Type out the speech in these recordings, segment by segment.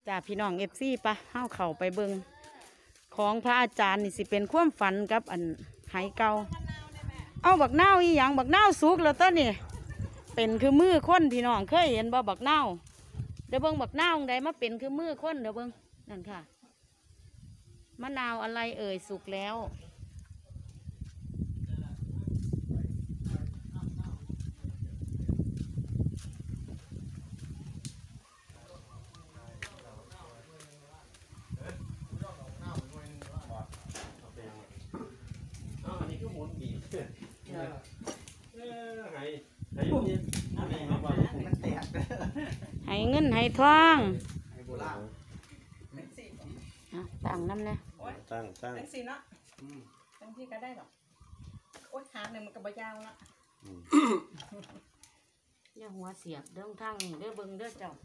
จ้าพี่น้องFCปะเฮาเข้าไปเบิงของพระอาจารย์นี่สิเป็นความฝันกับอันไหเก่าเอาบักนาวอีหยังบักนาวสุกแล้วต้นนี่เป็นคือมือคนพี่น้องเคยเห็นบ่บักนาวเดี๋ยวเบิงบักนาวใดมาเป็นคือมือคนเดี๋ยวเบิงนั่นค่ะมะนาวอะไรเอ่ยสุกแล้วให้เงินให้ทองตั้งน้ำนะตั้งตั้งสิเนาะตั้งที่ก็ได้หรอกโอ๊ยหาหนึ่งมันก็บ่ยาวละอย่าหัวเสียบเด้งทางนี่เด้อเบิ่งเด้อเจ้า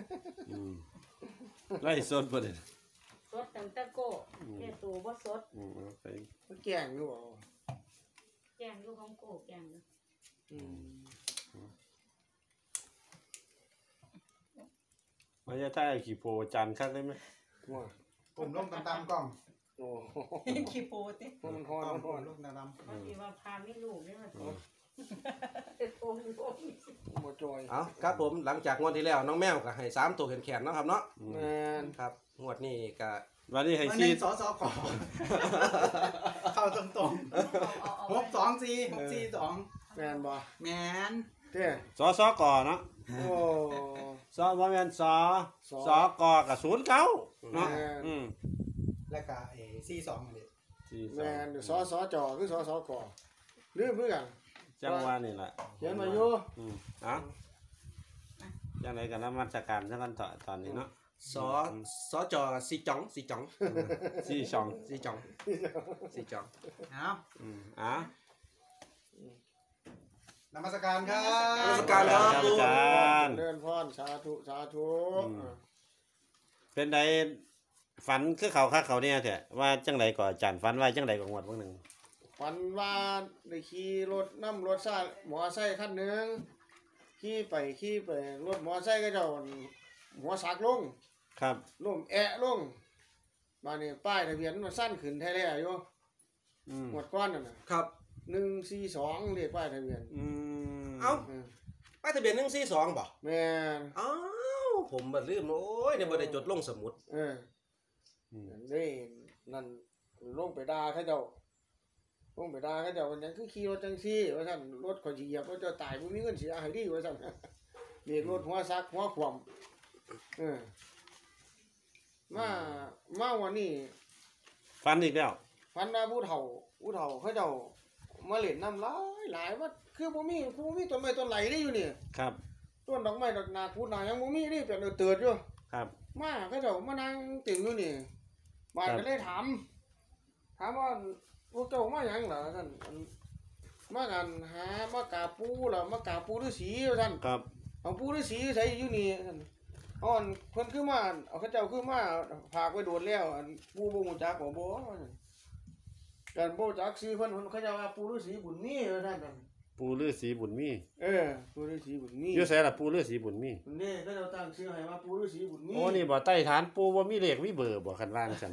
ไล่สดบ่ได้สดตั้งแต่โก้แค่ตัวบ่สดไปมันแกงอยู่บ่แกงอยู่ของโก้แกงอยู่มาจะได้ขี่โพจานคักได้ไหมว่าผมลงตามกล้องโอ้ขี้ปูติมันฮ้อนผมลงตามบางทีว่าพาไม่ลูกเนี่ยโอ้บ่จอยครับผมหลังจากงวดที่แล้วน้องแมวก็ให้3ตัวแขนๆเนาะครับเนาะแม่นครับงวดนี้ก็วันนี้ให้ซีสขอเข้าตรงๆ624 แม่นบ่แม่นเด้สก่อเนาะโอ้บ่แม่นสก่อกับ09เนาะแล้วก็42นี่แม่นสจคือสกลืมคือกันจังหวะนี่แหละเขียนมาอยู่จังได๋ก็นมัสการจังกันตอนนี้เนาะสจสีจ่องเอานมัสการครับนมัสการครับอาจารย์เดินพรสาธุเป็นไดฝันคือเขาคักเขาเนี่ยแท้ว่าจังไดก็อาจารย์ฝันว่าจังไดก็งวดเบิ่งนึงฝันว่าได้ขี่รถนำรถซามอไซค์คันนึงขี่ไปรถมอไซค์ก็เจ้าหัวสักลงครับลงแอะลงมานี่ป้ายทะเบียนมันสั้นขึ้นแท้ๆอยู่หมดก้อนนั่นน่ะครับ 142เลขป้ายทะเบียนเอ้าป้ายทะเบียน142บ่แม่นอ้าวผมบ่ลืมโอ้ยเนี่ยบ่ได้จดลงสมุดนี่นั่นลงไปด่าเขาเจ้ามันยังคือขี่รถจังซี่ว่าซั่นรถข่อยสิเหยียบว่าเจ้าตายบ่มีเงินเสียให้ดีว่าซั่นเลขรถหัวซักหัวขวมมาวันนี้ฝันอีกแล้วฝันว่าผู้เฒ่าเขาเจ้ามาเล่นน้ำหลายว่าคือบ่มีต้นไม้ต้นไหลได้อยู่นี่ครับต้นดอกไม้ดอกนาพูดนายังบ่มีนี่เป็นเติดอยู่ครับมาเขาเจ้ามานั่งติ่งอยู่นี่บ้านก็เลยถามว่าพวกเจ้ามาหยังเหรอท่านมากันหามากราบปู่ล่ะมากราบปู่ฤาษีว่าท่านครับเอาปู่ฤาษีใส่อยู่นี่ท่านเพิ่นคือมาเอาเขาเจ้าคือมาฝากไว้โดนแล้วปู่บ่ฮู้จักบ่กันบ่จักชื่อเพิ่นเขาเจ้าว่าปู่ฤาษีบุญมีว่าท่านปู่ฤาษีบุญมีปู่ฤาษีบุญมีอยู่ไสล่ะปู่ฤาษีบุญมีนี่เขาเจ้าตั้งชื่อให้ว่าปู่ฤาษีบุญมีโอ้นี่บ่ใต้ฐานปู่บ่มีเลขมีเบอร์บ่คันว่าจังซั่น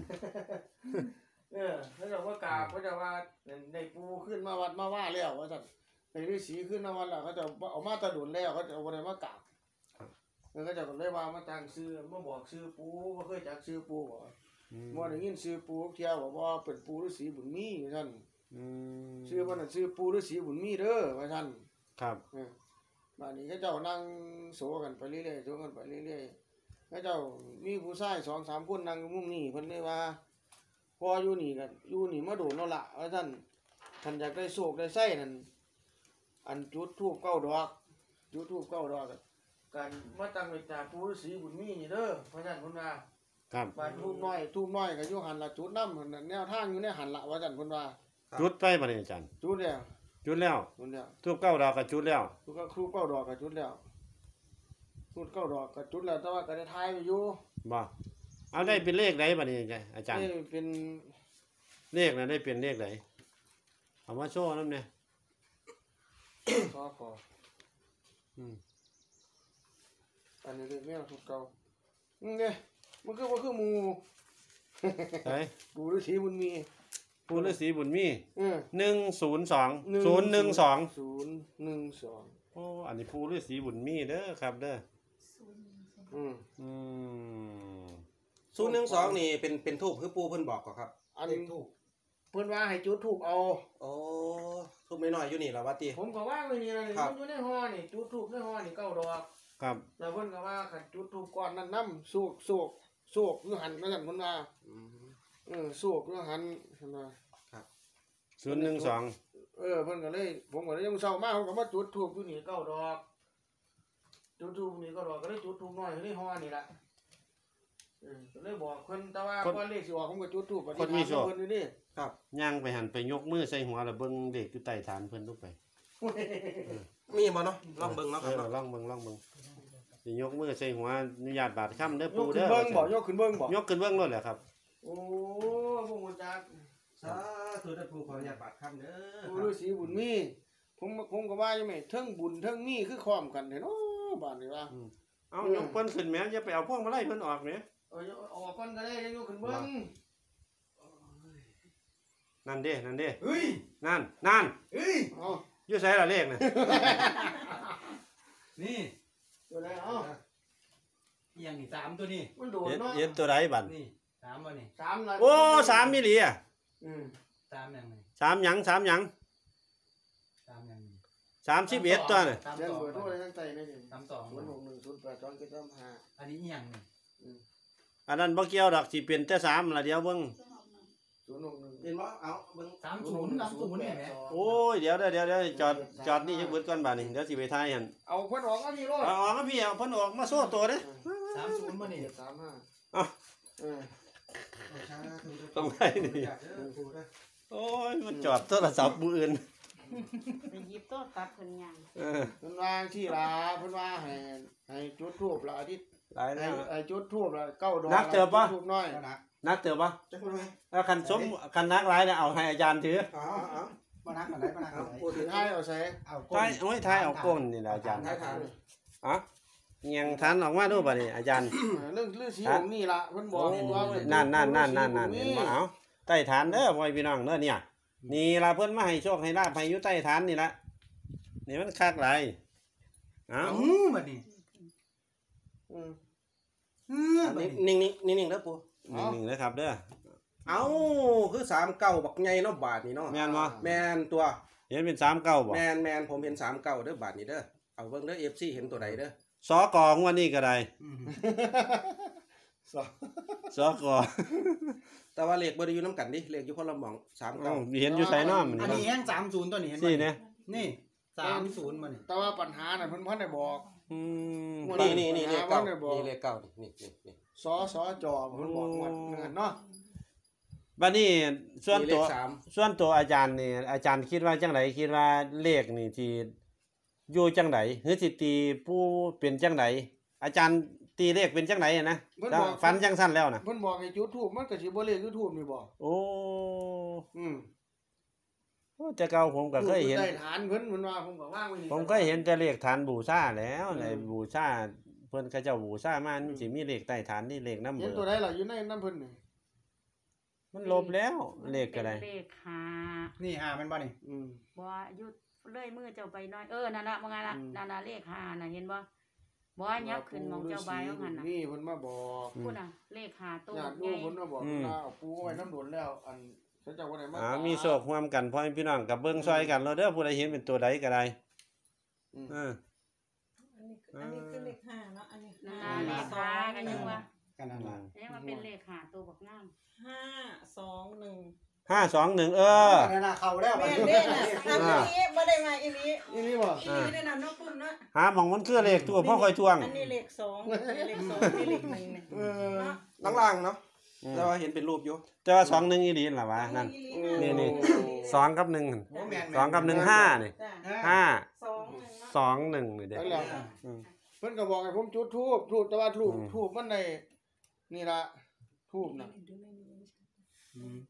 เขาเจ้าว่ากราบเขาเจ้าว่าได้ปู่ขึ้นมาวัดมาว่าแล้วว่าซั่นได้ฤาษีขึ้นมาวัดแล้วเขาเจ้าเอามาตะดุนแล้วเขาเจ้าบ่ได้มากราบเขาเจ้าก็เลยว่ามาตั้งชื่อมาบอกชื่อปู่บ่เคยจักชื่อปู่บ่ได้ยินชื่อปู่เที่ยวว่าเป็นปู่ฤาษีบุญมีว่าซั่นชื่อว่าน่ะชื่อปู่ฤาษีบุญมีเด้อว่าซั่นครับบัดนี้เขาเจ้านั่งโสกันไปเรื่อยๆเขาเจ้ามีผู้ชาย 2-3 คนนั่งอยู่มุมนี้เพิ่นเลยว่าพออยู่นี่ก็อยู่นี่มาโดนแล้วล่ะว่าซั่นท่านอยากได้โชคได้ไสนั่นอันจุดธูป9 ดอกกันมาตั้งไว้จากปู่ฤาษีบุญมีนี่เด้อว่าซั่นเพิ่นว่าครับบ้านทูบน้อยก็อยู่หันละจุดนำแนวทางอยู่ในหันละว่าซั่นเพิ่นว่าจุดไปบ่นี่อาจารย์จุดแล้วทูบ9 ดอกก็จุดแล้วครู9 ดอกก็จุดแล้วทูบ9 ดอกก็จุดแล้วแต่ว่าก็ได้ทายไว้อยู่บ่เอาได้เป็นเลขใดบัดนี้อาจารย์เป็นเลขน่ะได้เป็นเลขใดเอามาโชว์นำแน่ขออันนี้เลขแมวทุกเก่านี่มันคือว่าคือหมูเฮ้ยปู่ฤาษีบุญมีปู่ฤาษีบุญมี 102 โอ้อันนี้ปู่ฤาษีบุญมีเด้อครับเด้ออืมอืม 012นี่เป็นทูบคือปูเพิ่นบอกก็ครับอันถูกเพิ่นว่าให้จุดถูกเอาโอ้ทูบน้อยๆอยู่นี่ล่ะว่าติผมก็ว่างไว้นี่นะนี่ครับมันอยู่ในห่อนี่จุดถูกในห่อนี่9 ดอกครับแล้วเพิ่นก็ว่าคันจุดถูกก่อนนั้นนำโศกอยู่หันนั่นเพิ่นว่าอืมโศกอยู่หันเพิ่นว่า 012 เพิ่นก็เลยผมก็เลยยังเช้ามาผมก็มาจุดถูกอยู่นี่9 ดอกจุดถูกนี่9 ดอกก็เลยจุดถูกน้อยอยู่ในห่อนี่ล่ะก็เลยบอกเพิ่นแต่ว่าก่อนเลขสิออกผมก็จุดถูกปฏิบัติเพิ่นอยู่นี่ครับย่างไปหันไปยกมือใส่หัวแล้วเบิ่งเด็กอยู่ใต้ฐานเพิ่นลูกไปมีบ่เนาะลองเบิ่งเนาะเอครับอเนาะลองเบิ่งสิยกมือใส่หัวอนุญาตบาดค่ำเด้อย ปู่กขึ้เด้นอเบิ่งบ่ยกขึ้นเบิ่งบ่ยกขึ้นเบิ่งรถแหละครับโอ้บ่ฮู้จักสาธุเด้อปูขออนุญาตบาดคำเด้อปู่ฤาษีบุญมีผมก็ว่าอยู่แม่เทิงบุญเทิงมีคือพร้อมกันเด้เนาะบ้านนี้ว่าเอายกเพิ่นขึ้นแหมอย่าไปเอาพวกมาไล่เพิ่นออกแหมออกก่อนก็ได้ยกขึ้นเบิ่งนั่นเด้เฮ้ยนั่นเฮ้ยเอาอยู่ไสล่ะเลขน่ะนี่ตัวไหนเอาเอียงนี่3ตัวนี่มันโดดเนาะเห็นตัวใดบัดนี่3บ่นี่ 3น่ะโอ้3มิลลิอ่ะ 3ยังไง 3หยัง 3ยังนี่ 31ตัวน่ะเรียนเบอร์โทรได้ทั้งใจได้ดิ 32 061082935 อันนี้เอียงนี่อันนั้นบ่เกี่ยวดอกสิเป็นแต่3ล่ะเดี๋ยวเบิ่ง 061 เห็นบ่เอาเบิ่ง 30นี่แหมโอ้ยเดี๋ยวจอดนี่จักเบิดก่อนบัดนี้เดี๋ยวสิไปถ่ายหั่นเอาเพิ่นออกมาพี่โลดเอาออกมาพี่เอาเพิ่นออกมาโซ่ตัวเด้ 30บ่นี่ 35 เอ้าเออตรงไหนนี่โอ้ยมันจอดโทรศัพท์ผู้อื่นไปหยิบโต๊ะตัดเพิ่นย่างเออเพิ่นว่าที่ลาเพิ่นว่าให้จุดธูปละอาทิตย์หลายแล้วให้จุดธูปละ9 ดอกนักเติบปะจุดธูปน้อยเอานะนักเติบบ่จักคนไหมแล้วคันนักหลายเนี่ยเอาให้อาจารย์ถือเอาบ่นักอะไรบ่นักอะไรพูดถืถึอง ให้เอาใส่เอาทายโอ้ยทายเอาก้นนี่แหละอาจารย์ท้ายทางอ๋อเงียงทันออกมาดูบัดนี้อาจารย์เรื่องฤาษีองค์นี้ล่ะเพิ่นบอกว่านั่นเห็นบ่เอาใต้ฐานเด้อพ่อพี่น้องเด้อเนี่ย นี่ล่ะเพิ่นมาให้โชคให้ลาภให้อยู่ใต้ฐานนี่ล่ะนี่มันคักหลายเอ้าบัดนี้อืมบัดนี้นิ่งๆเด้อปูนิ่งๆเลยครับเด้อเอาคือ39บักใหญ่เนาะบาทนี่เนาะแม่นบ่แม่นตัวเห็นเป็น39บ่แมนผมเห็น39เด้อบาทนี้เด้อเอาเบิ่งเด้อ FC เห็นตัวใดเด้อสกงวดนี้ก็ได้อืมสกแต่ว่าเลขบ่ได้อยู่นํกันดิเลขอยู่คนละหม่องเอ้า 39 เห็นอยู่ไสน้อมอันนี่นี้แห้ง30ตัวนี้เห็นบ่สิเนี่ยนี่30บ่นี่แต่ว่าปัญหาน่ะเพิ่นบ่ได้บอกอืมนี่เลขเก้านี่เลขเก้านี่สจเพิ่นบอกหมดนั่นเนาะบัดนี้ส่วนนี่เลตัวข3 ส่วนตัวอาจารย์นี่อาจารย์คิดว่าจังไดคิดว่าเลขนี่ที่อยู่จังไดหรือสิตีผู้เป็นจังไดอาจารย์ตีเลขเป็นจังไดอะนะแล้วฟันจังสั้นแล้วนะเพิ่นบอกให้จุดธูปมันก็สิบ่เลขคือธูปนี่บ่โอ้อืมแต่เก่าผมก็เคยเห็นได้ฐานเพิ่นว่าผมก็วางไว้นี่ผมเคยเห็นแต่เลขฐานบูชาแล้วในบูชาเพิ่นเขาเจ้าบูชามามันสิมีเลขใต้ฐานนี่เลขนำเห็เบนอตัวร์ใดล่ะอยู่ในน้ำเพิ่นนี่มันลบแล้วเลขก็ได้เลขหานี่มันบ่นี่อืมบ่หยุดเลยมือเจ้าไปหน้อยนั่นล่ะว่าไงล่ะอืมนั่นน่ะเลขหาน่ะเห็นบ่บ่ยับขึ้นมองเจ้าใบว่างั้นน่ะนี่เพิ่นมาบอกพูดน่ะเลขหาตัวญาติใหโยญ่มเพิ่นมาบอกว่าเอาปูไว้น้ำโดนแล้วอันเขาเจ้าบ่ได้มามีโชคร่วมกันพ่อแม่พี่น้องกับเบิ่งซอยกันแล้วเด้อผู้ใดเห็นเป็นตัวใดก็ได้อืมอันนี้คือเลขห้าเนาะอันนี้นั่นน่ะเลขหากันยังว่ากันนั่นล่ะยังว่าเป็นเลขหาตัวบักงาม 521 521 นั่นน่ะเข้าแล้วแม่เด้น่ะทำอีนี้บ่ได้มาอีนี้นี่บ่อีนี้ได้นำเนาะคุณเนาะหาหมองมันคือเลขตัวพ่อคอยทวงอันนี้เลข2นี่เลข2นี่เลข1เนี่ยเออเนาะล่างๆเนาะแต่ว่าเห็นเป็นรูปอยู่แต่ว่า2 1อีหลีล่ะวะนั่น นี่2กับ1 โอ้แม่น 2กับ1 5นี่จ้ะ 5 2 1เนาะ 2 1นี่เด้นั่นแหละอืมเพิ่นก็บอกให้ผมจุดธูปแต่ว่าธูปมันในนี่ล่ะธูปน่ะอืม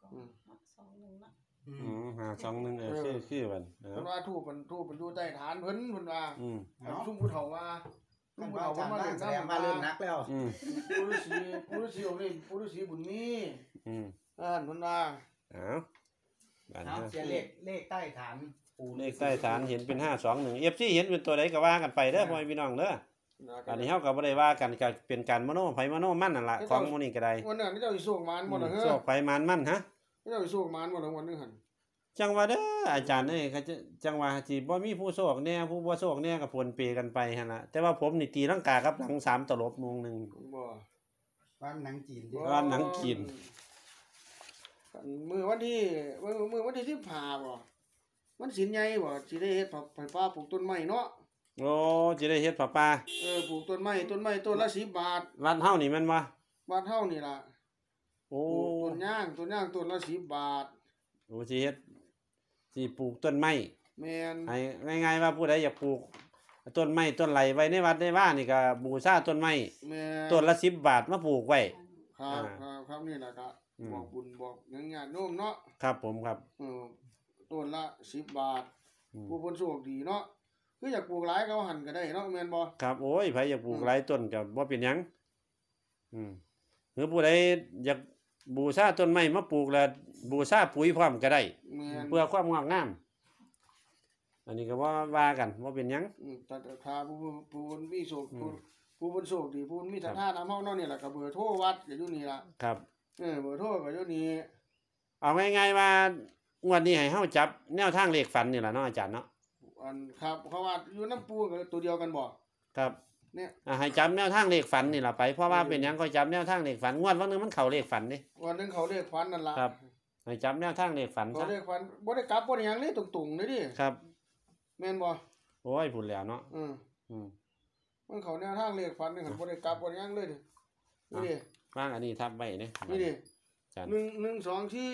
521คือมันเพิ่นว่าธูปมันอยู่ใต้ฐานเพิ่นว่าอืมชุ่มผู้เฒ่าว่าท่านว่าอาจารย์ร่างแสดงว่าเริ่มนักแล้วอืมปูฤาษีองค์นี้ปูฤาษีบุญมีอืมเพิ่นว่าเอาบ้านเอาเฮาเสียเลขใต้ฐานปู่เลขใต้ฐานเห็นเป็น521 FC เห็นเป็นตัวใดก็ว่ากันไปเด้อพ่อแม่พี่น้องเด้ออันนี้เฮาก็บ่ได้ว่ากันก็เป็นการมโนไผมโนมันนั่นล่ะของหมู่นี้ก็ได้วันนั้นเจ้าสิโศกมานบ่ล่ะเฮ้โชคไผมานมันฮะเจ้าสิโศกมานบ่ล่ะวันนึงหั่นจังว่าเด้ออาจารย์เอ้ยเขาจะจังว่าสิบ่มีผู้โชคแน่ผู้บ่โชคแน่ก็ปนเปกันไปหั่นล่ะแต่ว่าผมนี่ตีลังกากับหลัง3ตลบมุงหนึงบ่บ้านหนังจีนดิว่าหนังจีนมื้อวันที่มื้อวันที่15บ่มันสินใหญ่บ่สิได้เฮ็ดไผฟ้าปลูกต้นไม้เนาะโอ้สิได้เฮ็ดผ้าป่าปลูกต้นไม้ต้นละ10 บาทวัดเฮานี่แม่นบ่บ้านเฮานี่ล่ะโอ้ปลูกต้นย่างต้นละ10 บาทโอ้สิเฮ็ดสิปลูกต้นไม้แม่นให้ง่ายๆว่าผู้ใดอยากปลูกต้นไม้ต้นไหลไว้ในวัดในว่านี่ก็บูชาต้นไม้แม่นต้นละ10 บาทมาปลูกไว้ครับนี่ล่ะก็อืมบอกบุญบอกหยังญาติโยมเนาะครับผมครับต้นละ10 บาทอืมผู้เพิ่นโชคดีเนาะคืออยากปลูกหลายก็เอาหั่นก็ได้เนาะแม่นบ่ครับโอ้ยไผอยากปลูกหลายต้นก็บ่เป็นหยังหรือผู้ใดอยากบูชาต้นไม้มาปลูกแล้วบูชาปุ๋ยพร้อมก็ได้แม่นเพื่อความงอกงามอันนี้ก็ว่ากันบ่เป็นหยังแต่ถ้าผู้เพิ่นมีโชคอืมผู้เพิ่นโชคดีผู้เพิ่นมีศรัทธานำเฮาเนาะนี่ล่ะก็เบอร์โทรวัดก็อยู่นี่ล่ะครับเบอร์โทรก็อยู่นี่เอาง่ายๆว่างวดนี้ให้เฮาจับแนวทางเลขฝันนี่ล่ะเนาะอาจารย์เนาะอันครับเพราะว่าอยู่น้ำปูก็ตัวเดียวกันบ่ครับเนี่ยให้จับแนวทางเลขฝันนี่ล่ะไปเพราะว่าเป็นหยังก็จับแนวทางเลขฝันงวดวันหนึงมันเข้าเลขฝันเด้วันหนึงเขาเรียกฟันนั่นล่ะครับ ให้จับแนวทางเลขฝันเขาซะเรียกฟันบ่ได้กลับบ่ได้หยังเลยตรงๆเลยดิครับแม่นบ่โอ้ยพูดแล้วเนาะอืมอืมมันเขาแนวทางเรียกฟันนี่หั่นบ่ได้กลับบ่ได้หยังเลยดินี่ดิวางอันนี้ทับไว้เด้นี่ดิอาจารย์ 1 2 4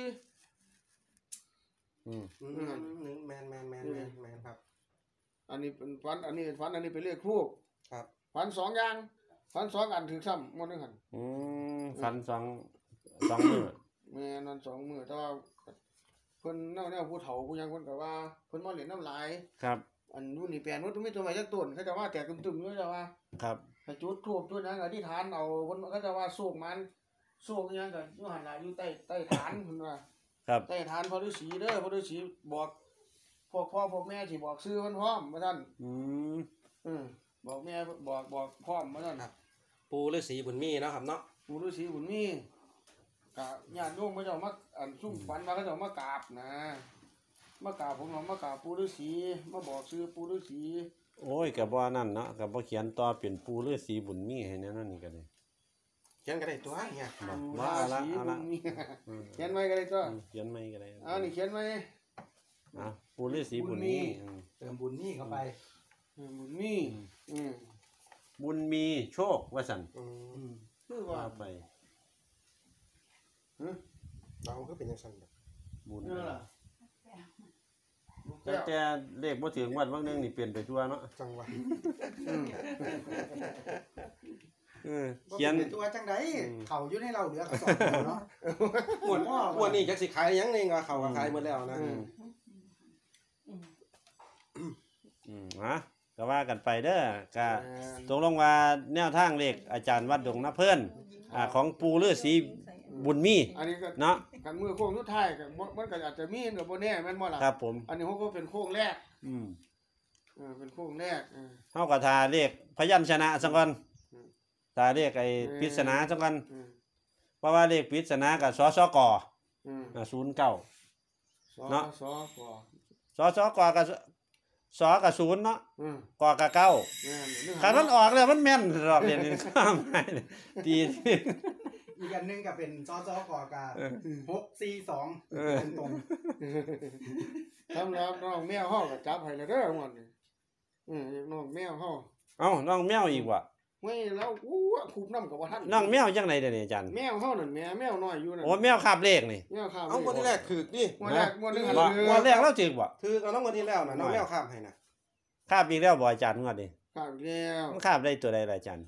อืมแมนครับอันนี้เป็นฟันอันนี้เป็นฟันอันนี้เป็นเลขทูปครับฟัน2อย่างฟัน2อันถือซ้ำหมดนึงหั่นฝันสองมื้อแม่นั่น2มื้อแต่ว่าเพิ่นแนวผู้เฒ่าผู้หยังเพิ่นก็ว่าเพิ่นมาเล่นน้ำลายครับอันนู้นนี่แปลนว่ามีตัวใหม่จักต้นเขาจะว่าแตกตึมๆอยู่จะว่าครับให้จุดธูปจุดหยังอธิษฐานเอาเพิ่นเขาจะว่าโศกมันโศกอิหยังก็อยู่หั่นล่ะอยู่ใต้ฐานเพิ่นว่าครับใต้ฐานพระฤาษีเด้อพระฤาษีบอกพวกพ่อพวกแม่สิบอกชื่อเพิ่นพร้อมว่าซั่นอืมบอกแม่บอกพร้อมว่าซั่นปูฤาษีบุญมีเนาะครับเนาะปู่ฤาษีบุญมีกะญาติโยมเขาเจ้ามาอันซุ่มฝันว่าเขาเจ้ามากราบนะมากราบผมว่ามากราบปู่ฤาษีมาบอกชื่อปู่ฤาษีโอ้ยก็บ่นั่นเนาะก็บ่เขียนต่อเป็นปู่ฤาษีบุญมีให้แนวนั้นนี่ก็ได้เขียนก็ได้ตัวเนี่ยบ่ปู่ว่าฤาเอาละษีเอาบุละญมีอืมเขียนไว้ก็ได้ตัวเขียนใหม่ก็ได้นี่เขียนไว้ปู่ฤาษีบุญมีเติมบุญนี่เข้าไปบุญมีอืมบุญมีโชคว่าซั่นคือว่าว่าไปเราก็เป็นยังไงบุญนี่ล่ะแต่เลขบ่ถึงวันบางนึงนี่เปลี่ยนไปทั่วเนาะจังหวะเขียนบ่ป็ตัวจังไดเขาอยู่ในเราเหลือก็2ตัวเนาะวันนี้จักสิขายยังนี่ก็เขาก็ขายหมดแล้วนะก็ว่ากันไปเด้อก็ตกลงว่าแนวทางเลขอาจารย์วัดดงนาเพิ่นของปู่ฤาษีบุญมีอันนี้ก็เนาะกันมือโค้งสุดท้ายก็มันก็อาจจะมีก็บ่แน่แม่นบ่ล่ะครับผมอันนี้เขาก็เป็นโค้งแรกอืมเป็นโค้งแรกเฮาก็ทาเลขพยัญชนะซะก่อนทาเลขไอ้ปริศนาซะก่อนเพราะว่าเลขปริศนาก็สสก09 เนาะสกสสกก็สก็0เนาะกก็9 แม่นนึกคันมันออกแล้วมันแม่นรอบเรียนนี่ข้ามไปตีอีกอันหนึงก็เป็นซอก่อกา642ตรงสำหรับน้องแมวเฮาก็จับให้แล้วเด้อหมดนี่น้องแมวเฮาเอ้าน้องแมวอีกว่ะไม่แล้วคูบน้ำกับบ่ทันน้องแมวจังไดเด้อนี่อาจารย์แมวเฮานั่นแมวน้อยอยู่นั่นโอ้แมวคาบเลขนี่แมวข้าวเอาวันที่แรกถือดิวันแรกวันนึงบ่งวดแรกเราจึกบ่ถือเอาน้องวันที่แล้วนะน้องแมวข้ามให้นะคาบอีกแล้วบ่อาจารย์งวดนี้ข้าวแล้วมันคาบได้ตัวใดล่ะอาจารย์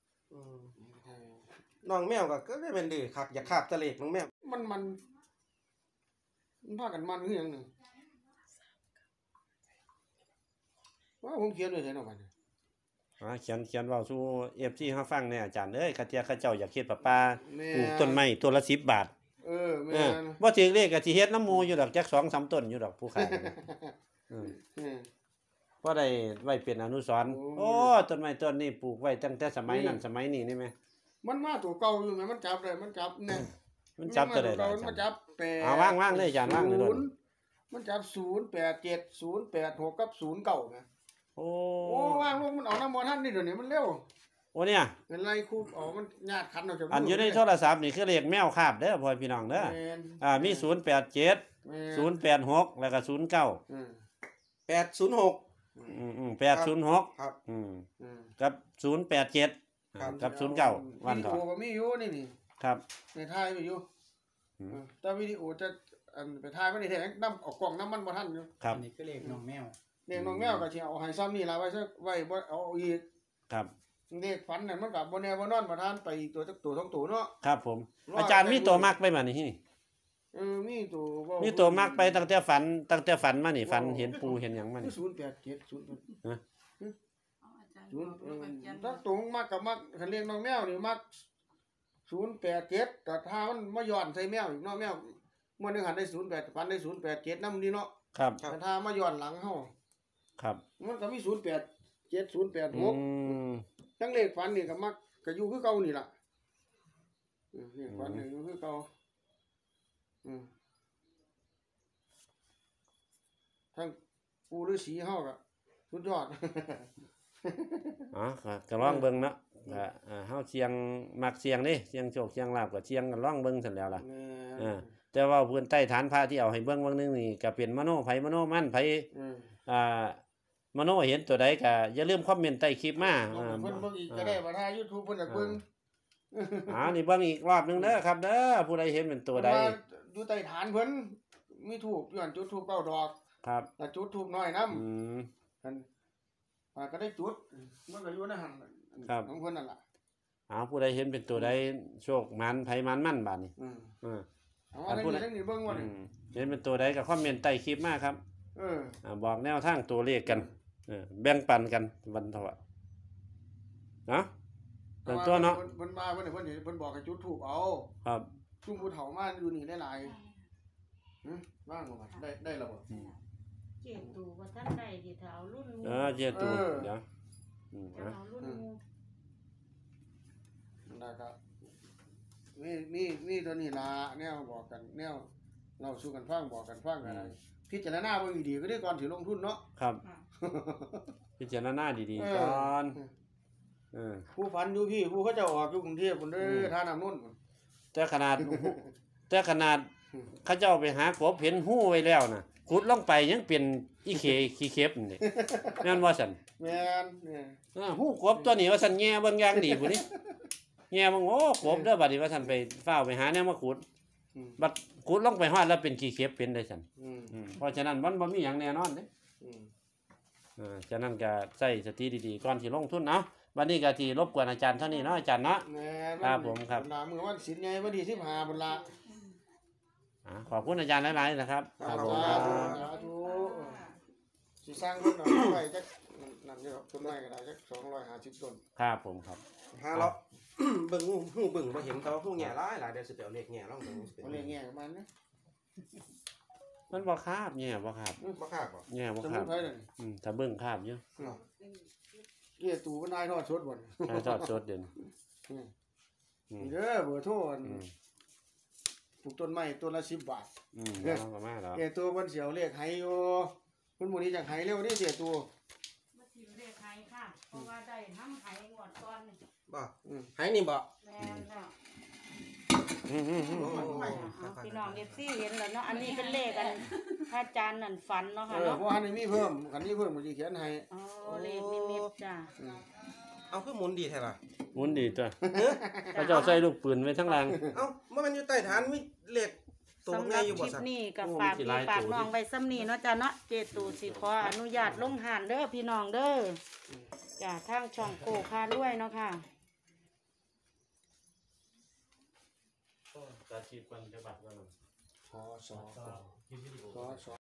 น้องแมวก็ได้เป็นดื้อคักอยากคาบตะเลกน้องแมวมันพากันมันคือหยังนึงว่าผมเขียนไว้ไสเนาะบัดนี้เขียนเว้าสู่ FC เฮาฟังแหน่อาจารย์เอ้ยเขาเจ้าอยากเฮ็ดประปาแม่ปลูกต้นไม้ต้นละ10 บาทเออแม่เออน บ่ถือเลขก็สิเฮ็ดน้ำหมู่อยู่ดอกจัก 2-3 ต้นอยู่ดอกผู้ขายน่ะอืมอืมบ่ได้ไว้เป็นอนุสรณ์โอ้โอ้ต้นไม้ต้นนี้ปลูกไว้ตั้งแต่สมัยนั้นสมัยนี้นี่แหมมันมาตัวเก่าอยู่แม่มันจับได้มันจับเนี่ยมันจับตัวใดล่ะมันอาจารย์จับแปดเอาว่างๆเลยอาจารย์ว่างเลยโดนมันจับ087 086กับ09นะโอ้โอ้ว่างลงมันเอาน้ำมอท่านนี่เดี๋ยวนี้มันเร็วโอ้เนี่ยเป็นไรครูอ๋อมันญาติคันออกจากอันอยู่ในโทรศัพท์นี่คือเลขแมวคาบเด้อพ่อพี่น้องเด้อแม่นมี087 แม่น 086แล้วก็09 อืม 806 806 ครับอืมกับ087 ครับกับ09วันเถาะวิดีโอก็มีอยู่นี่ครับในถ่ายไปอยู่อืมแต่วิดีโอจะอันไปถ่ายไม่ได้แท้น้ำออกกล่องน้ำมันบ่ทันอยู่ครับอันนี้คือเลขน้องแมวเลี้ยงน้องแมวก็สิเอาให้ซ้ำนี่ล่ะไว้ซะไว้บ่เอาอีกครับเด็กฝันนั่นมันก็บ่แน่บ่นอนบ่ทานไปอีกตัวจักตัวสองตัวเนาะครับผม อาจารย์มีตัวมักไปมานี่มีตัวเว้ามีตัวมักไปตั้งแต่ฝันมานี่ฝันเห็นปูเห็นหยังมานี่ 087 ฮะเอาอาจารย์ 0ถ้าตัวมักก็มักคันเลี้ยงน้องแมวนี่มัก087แต่ถ้ามันมาย้อนใส่แมวอีกเนาะแมวเมื่อนึงหันได้08ฝันได้087นำนี่เนาะครับแต่ถ้ามาย้อนหลังเฮาครับมันก็มี087 อื 086 มทั้งเลขฝันนี่ก็มักก็อยู่คือเก่านี่ล่ะเลขฝันนี่อยู่คือเก่าทั้งปู่ฤาษีเฮาก็สุดยอดอ๋อก็ลองเบิ่งเนาะก็เฮาเสียงมักเสียงนี่เสียงโชคเสียงลาภก็เสียงกันลองเบิ่งซั่นแล้วล่ะ แต่ว่าเพิ่นใต้ฐานพระที่เอาให้เบิ่งเบิ่งนึงนี่ก็เป็นมโนไผมโนมันไผอ่ามโนเห็นตัวใดก็อย่าลืมคอมเมนต์ใต้คลิปมาเพิ่นเบิ่งอีกก็ได้ว่าถ้า YouTube เพิ่นอยากเบิ่งนี่เบิ่งอีกรอบนึงเด้อครับเด้อผู้ใดเห็นเป็นตัวใดอยู่ใต้ฐานเพิ่นมีธูปอยู่อันจุดธูป9ดอกครับแล้วจุดธูปน้อยนำอืมเพิ่นก็ได้จุดมันก็อยู่ในหันครับของเพิ่นนั่นล่ะผู้ใดเห็นเป็นตัวใดโชคมันไผมันมั่นบาดนี้เอาอันนี้ทั้งนี้เบิ่งว่านี่เห็นเป็นตัวใดก็คอมเมนต์ใต้คลิปมาครับ บอกแนวทางตัวเลขกันแบ่งปันกันวันเถาะเนาะเป็นตัวเนาะเพิ่นมาเพิ่นเห็นเพิ่นบอกให้จุดธูปเอาครับจุ่มผู้เฒ่ามาอยู่นี่หลายๆว่างบ่ได้แล้วบ่เจ็ดตูว่าท่านใดที่เท้ารุ่นเจตูเดี๋ยวเอารุ่นงูได้ครับนี่ตัวนี้ล่ะแนวบอกกันแนวเราสู้กันฟังบอกกันฟังอะไรพิจารณาเบิ่งดีๆก็ได้ก่อนสิลงทุนเนาะครับ พิจารณาดีๆก่อนผู้ฝันอยู่พี่ผู้เขาจะออกอยู่กรุงเทพพุ่นเด้อท่าน้ำนนท์พุ่นแต่ขนาดเขาเจ้าไปหากบเห็นหู้ไว้แล้วน่ะขุดลงไปยังเป็นอีเขขี้เข็บนี่แม่นว่าซั่นแม่นเนี่ยหู้กบตัวนี้ว่าซั่นแง่เบิ่งอย่างดีพุ่นนี่แง่เบิ่งโอ้กบเด้อบัดนี้ว่าซั่นไปฟ้าวไปหาแนวมาขุดบัดขุดลงไปฮอดแล้วเป็นขี้เข็บเป็นได้ซั่นเพราะฉะนั้นมันบ่มีหยังแน่นอนเด้ฉะนั้นก็ใช้สติดีๆก่อนสิลงทุนเนาะวันนี้ก็ที่รบกวนอาจารย์เท่านี้เนาะอาจารย์เนาะแม่ครับผมครับหน้ามือวันศีลใหญ่วันที่15พุ่นล่ะขอบคุณอาจารย์หลายๆนะครับครับผมสาธุสิสร้างเพิ่นเอาไว้จักนั่นอยู่ต้นไม้ก็ได้จัก250ต้นครับผมครับหาเรา เบิ่งหูเบิ่งบ่เห็นเขาหูแง่หลายเดี๋ยวสิไปเอาเลขแง่ลองเบิ่งสิเป็นเอาเลขแง่มันนะมันบ่คาบเนี่ยบ่คาบบ่คักบ่เนี่ยบ่สคมุรันบไพรนั่นถ้าเบิ่งคาบอยู่เกียตู่มันนายทอดสดบ่นถ้าทอดสดเด่นนี่เด้อเบอร์โทรอันปลูกต้นไม้ต้นละ10 บาทแล้วก็มาแล้วเกียตู่เพิ่นสิเอาเลขให้อยู่เพิ่นบ่นี้จักให้เร็วนี่เกียตู่มาสิเรียกไห้ค่ะ เพราะว่าได้ทำไห้งวดก่อนนี่บ่ให้นี่บ่แม่นค่ะโอ้พี่น้องFCเห็นแล้วเนาะอันนี้เป็นเลขอันพระอาจารย์นั่นฝันเนาะค่ะเพเนาะราะอันนี้มีเพิ่มคันนี้เพิ่มก็สิเขียนให้อ๋อเลขนิมิตจ้ะเอาคือหมุนดีแท้ล่ะหมุนดีตัวเขาเจ้าใส่ลูกปืนไว้ทั้งหลังเอ้าบ่แม่นอยู่ใต้ฐานมีเลขตัวสำหใหญ่รับอยู่คบ่ลิปซั่นนี้ก็ฝากพี่ฝากน้องไว้ซ้ำนี้เนาะจ้ะเนาะเจตูสิขออนุญาตลงหานเด้อพี่น้องเด้อจ้ะทางช่องโกคาด้วยเนาะค่ะการฉีดปันจะบัดว่าสอ